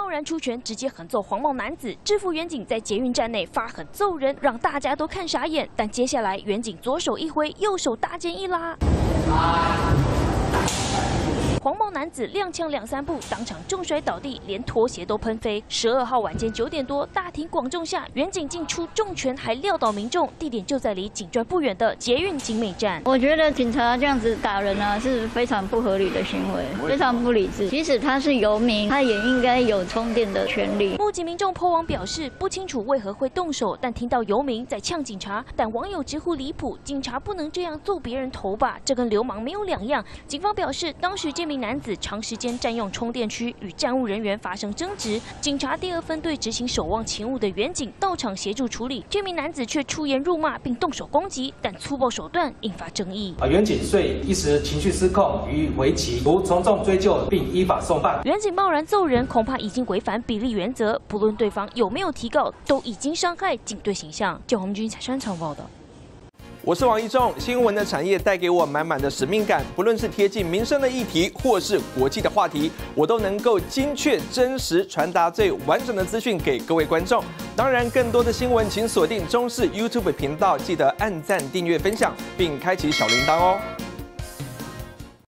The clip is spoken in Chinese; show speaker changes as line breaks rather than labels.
贸然出拳，直接狠揍黄帽男子，制服远景在捷运站内发狠揍人，让大家都看傻眼。但接下来远景左手一挥，右手大剑一拉。 黄帽男子踉跄2、3步，当场重摔倒地，连拖鞋都喷飞。12号晚间9点多，大庭广众下，远景竟出重拳，还撂倒民众。地点就在离警专不远的捷运景美站。
我觉得警察这样子打人啊，是非常不合理的行为，非常不理智。即使他是游民，他也应该有充电的权利。
目击民众po网表示，不清楚为何会动手，但听到游民在呛警察，但网友直呼离谱，警察不能这样揍别人头吧？这跟流氓没有两样。警方表示，当时这名男子长时间占用充电区，与站务人员发生争执。警察第2分队执行守望勤务的远警到场协助处理，这名男子却出言辱骂并动手攻击，但粗暴手段引发争议。
远警遂一时情绪失控，予以回击，如从重追究，并依法送办。
远警贸然揍人，恐怕已经违反比例原则，不论对方有没有提告，都已经伤害警队形象。就红军采山场报道。
我是王一仲，新闻的产业带给我满满的使命感，不论是贴近民生的议题，或是国际的话题，我都能够精确、真实传达最完整的资讯给各位观众。当然，更多的新闻请锁定中视 YouTube 频道，记得按赞、订阅、分享，并开启小铃铛哦。